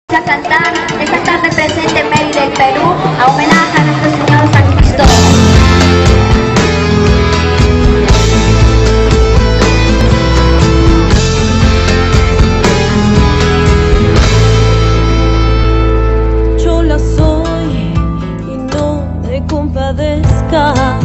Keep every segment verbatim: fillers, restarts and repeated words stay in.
A cantar esta tarde presente en Mérida, el Perú, a homenaje a nuestro Señor San Cristóbal. Yo la soy y no te compadezcas.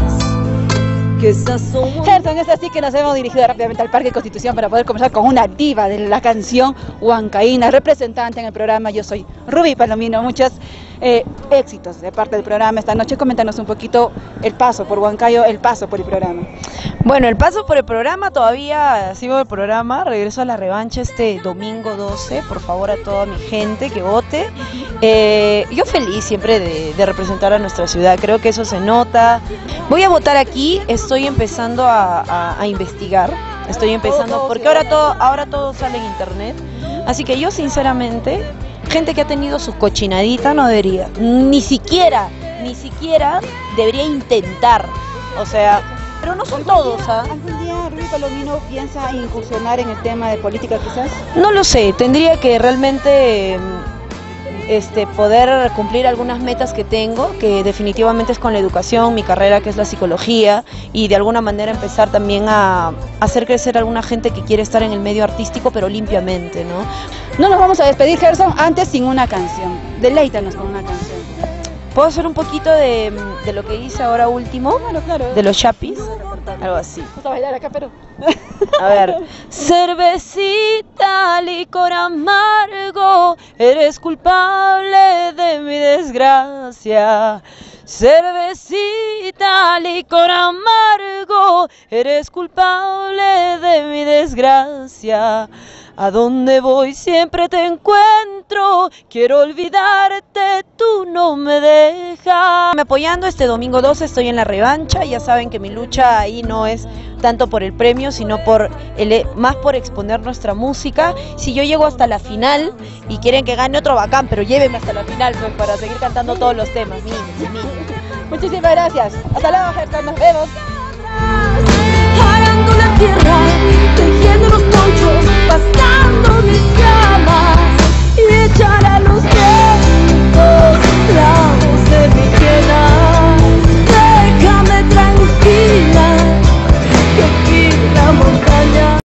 Gerson, es así que nos hemos dirigido rápidamente al Parque Constitución para poder conversar con una diva de la canción huancaína, representante en el programa. Yo soy Ruby Palomino. Muchos eh, éxitos de parte del programa esta noche. Coméntanos un poquito el paso por Huancayo, el paso por el programa. Bueno, el paso por el programa, todavía sigo el programa, regreso a la revancha este domingo doce, por favor a toda mi gente que vote. Eh, yo feliz siempre de, de representar a nuestra ciudad, creo que eso se nota. Voy a votar aquí, estoy empezando a, a, a investigar, estoy empezando, porque ahora todo, ahora todo sale en internet, así que yo sinceramente, gente que ha tenido su cochinadita no debería, ni siquiera, ni siquiera debería intentar, o sea... Pero no son todos, ¿ah? ¿Algún día Ruby Palomino piensa incursionar en el tema de política quizás? No lo sé, tendría que realmente este, poder cumplir algunas metas que tengo, que definitivamente es con la educación, mi carrera que es la psicología, y de alguna manera empezar también a, a hacer crecer a alguna gente que quiere estar en el medio artístico, pero limpiamente, ¿no? No nos vamos a despedir, Gerson, antes sin una canción. Deleítanos con una canción. ¿Puedo hacer un poquito de, de lo que hice ahora último? Claro, claro. De los chapis, algo así. Vamos a bailar acá, pero... A ver. Cervecita, licor amargo, eres culpable de mi desgracia. Cervecita, licor amargo, eres culpable de mi desgracia. A donde voy siempre te encuentro, quiero olvidarte, tú no me dejas. Me apoyando este domingo doce, estoy en la revancha, ya saben que mi lucha ahí no es tanto por el premio, sino por el, más por exponer nuestra música. Si yo llego hasta la final y quieren que gane otro bacán, pero llévenme hasta la final pues, para seguir cantando todos los temas. Niños, niños. Muchísimas gracias. Hasta luego, Gerson, nos vemos. Arando la tierra, tejiendo los ponchos, pasando mis llamas y echar